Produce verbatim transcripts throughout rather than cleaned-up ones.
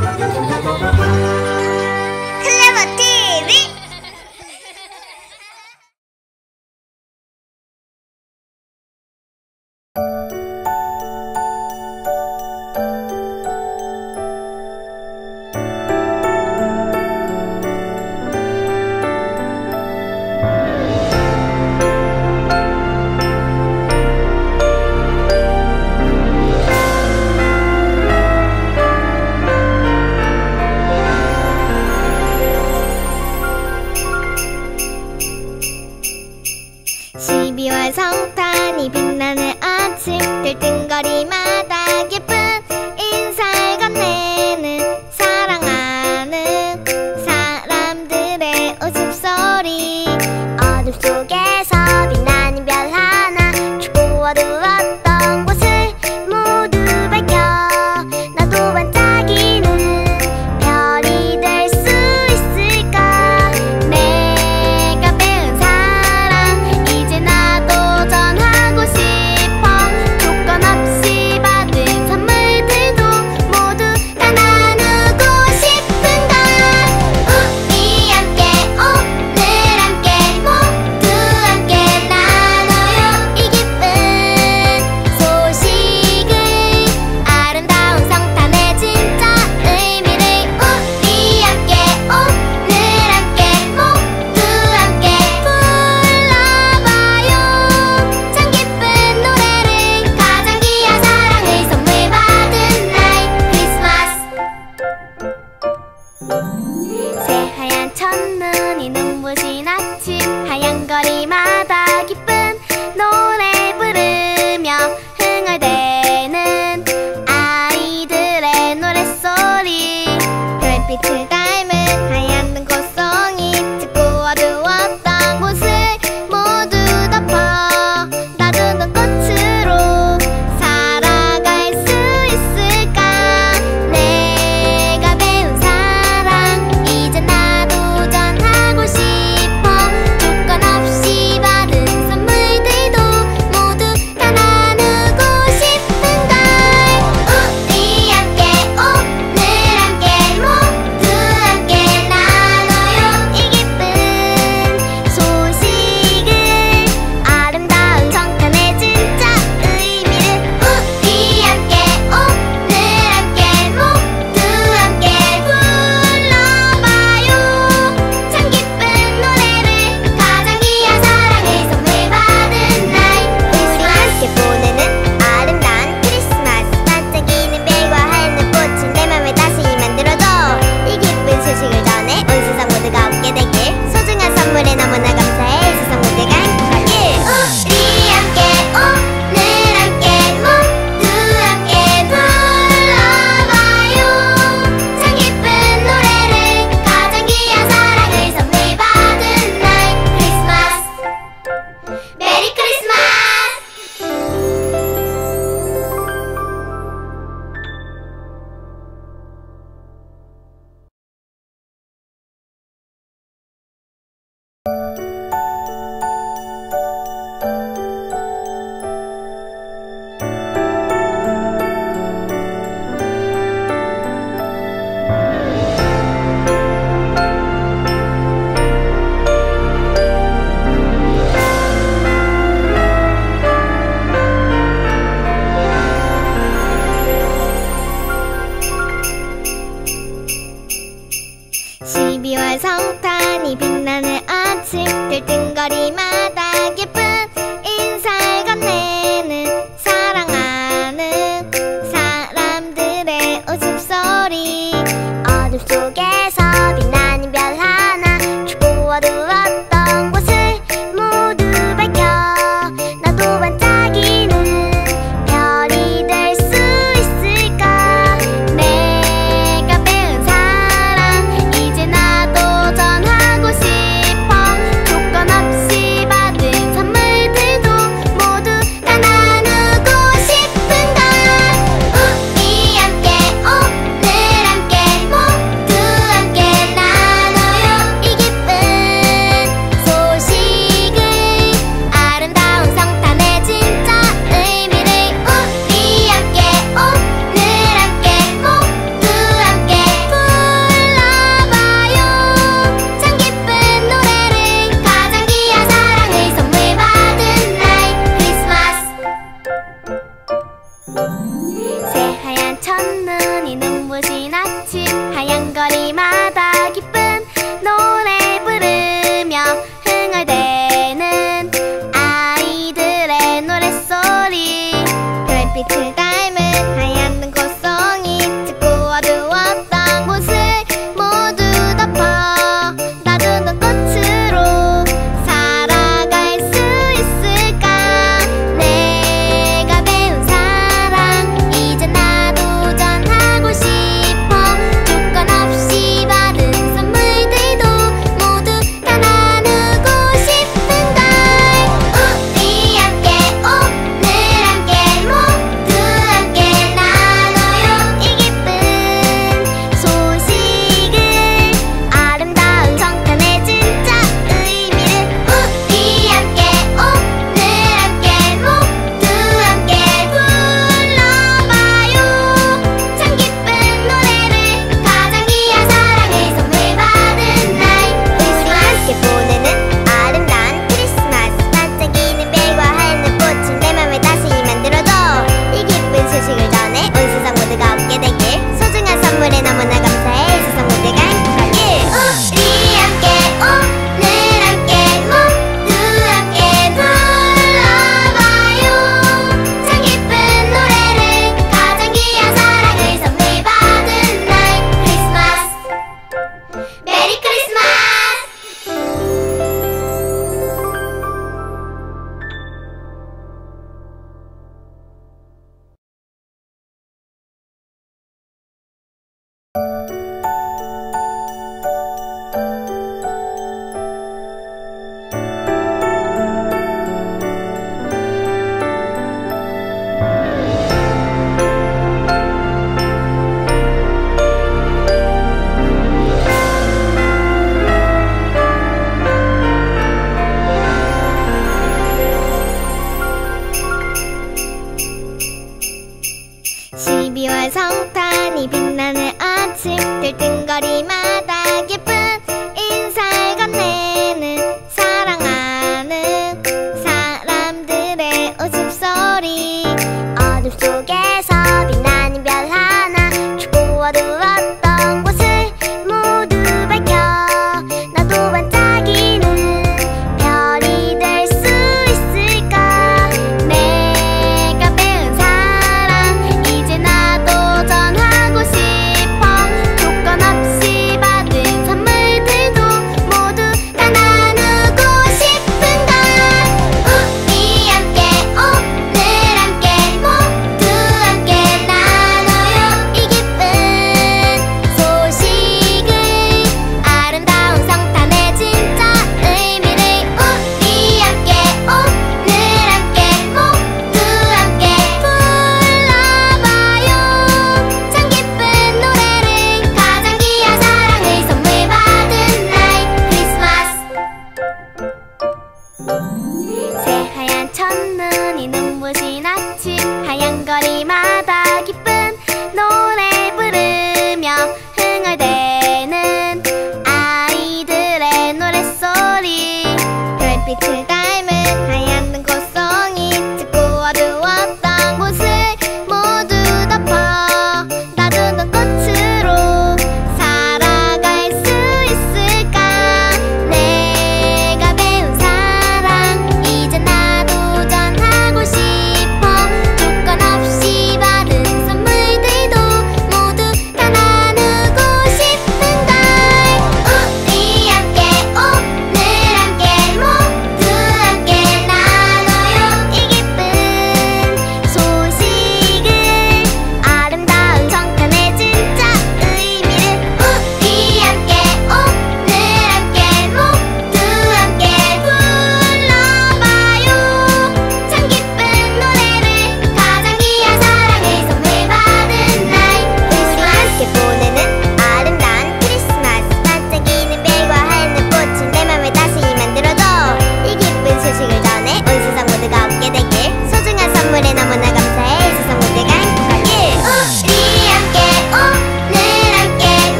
클레버 티비. 십이월 성탄이 빛나는 아침, 들뜬거리마다 예쁜 인사를 건네는 사랑하는 사람들의 웃음소리. 어둠 속에서 빛나는 별 하나, 춥고 어두웠던 곳을 모두 밝혀 나도 반짝이는 별이 될 수 있을까. 내가 배운 사랑 이제 나도 전하고 싶어. 조건 없이 웃음소리 별빛을 닮은 하얀 고송이 짙고 어두웠던 곳을 모두 덮어 놔두는 꽃으로 살아갈 수 있을까. 내가 배운 사랑 이제 나도 전하고 싶어. 조건 없이 받은 선물들도 모두 다 나누고 싶은걸. 우리 함께 오늘 함께 모두 함께 나눠요 이 기쁜 소식을. 아름다운 성탄의 진짜 의미를 우리 함께 오늘 함께 모두 함께 불러봐요. 참 기쁜 노래를 가장 귀한 사랑을 선물 받은 날. 우리와 함께 보내는 아름다운 크리스마스. 반짝이는 별과 하얀 꽃을 내 맘에 다시 만들어줘. 이 기쁜 소식을 전해 온 세상 모두가 웃게 되길. 소중한 선물에 너무나 감사해. 세상 모두가 행복하길. 우리 함께 오늘 함께 모두 함께 불러봐요. 참 기쁜 노래를 가장 귀한 사랑을 선물 받은 날. 크리스마스 메리 크리스마스. 십이월 성탄이 빛나는 아침 들뜬거리마다 예쁜 인사를 건네는 사랑하는 사람들의 웃음소리. 어둠 속에서 빛나는 별 하나 춥고 어두웠던 곳을 모두 밝혀 나도 반짝이는 별이 될 수 있을까. 내가 배운 사랑 이제 나도 전하고 싶어. 조건 없이 받은 선물들도 모두 다 나누고 싶은걸. 우리 함께 오늘 함께 모두 함께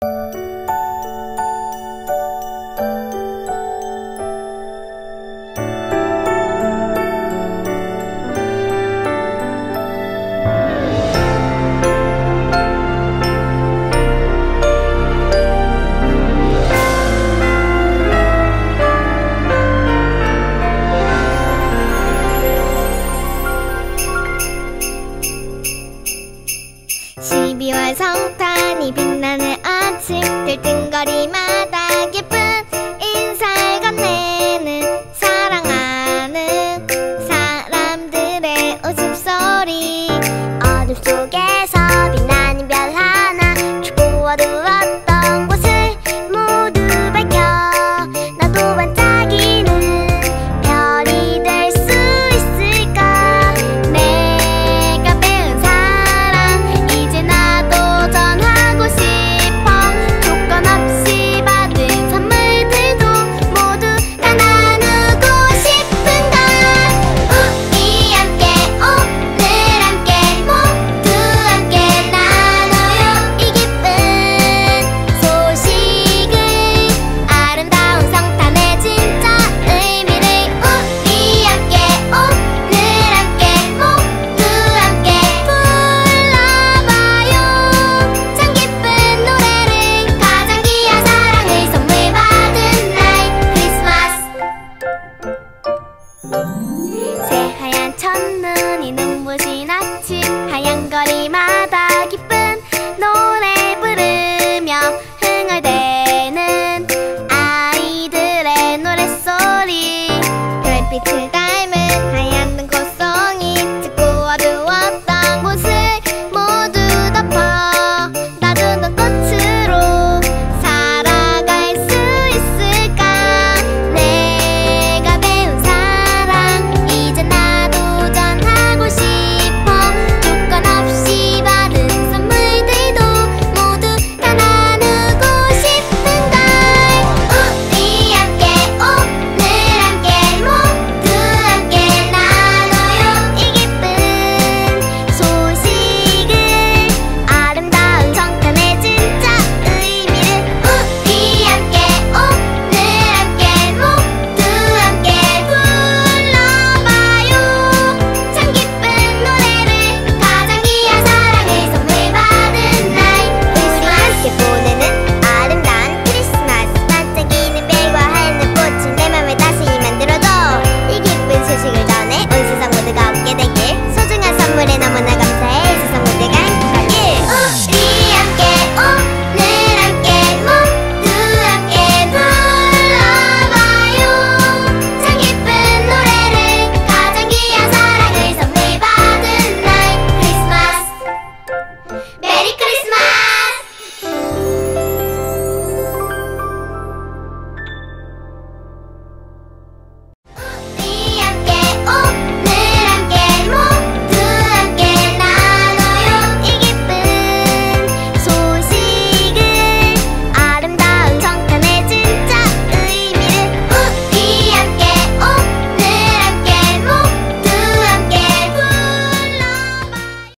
날